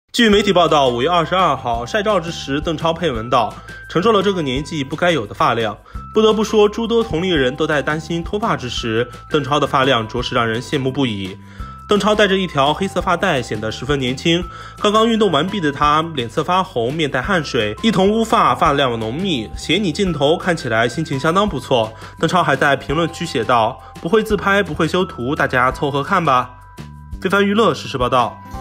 据媒体报道，5月22号晒照之时，邓超配文道：“承受了这个年纪不该有的发量。”不得不说，诸多同龄人都在担心脱发之时，邓超的发量着实让人羡慕不已。邓超带着一条黑色发带，显得十分年轻。刚刚运动完毕的他，脸色发红，面带汗水，一头乌发，发量浓密，斜拟镜头看起来心情相当不错。邓超还在评论区写道：“不会自拍，不会修图，大家凑合看吧。”非凡娱乐实时报道。